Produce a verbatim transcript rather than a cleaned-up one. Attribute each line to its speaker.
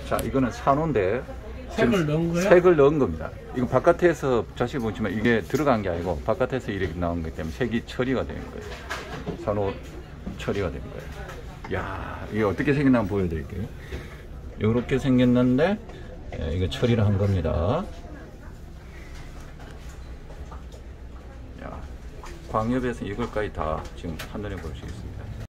Speaker 1: 자, 이거는 산호인데
Speaker 2: 색을 넣은 거야?
Speaker 1: 색을 넣은 겁니다. 이거 바깥에서 자세히 보시면 이게 들어간 게 아니고 바깥에서 이렇게 나온 거기 때문에 색이 처리가 되는 거예요. 산호 처리가 된 거예요. 야, 이게 어떻게 생겼나 한번 보여드릴게요. 이렇게 생겼는데 예, 이거 처리를 한 겁니다. 야, 광협에서 이걸까지 다 지금 판단해 볼 수 있습니다.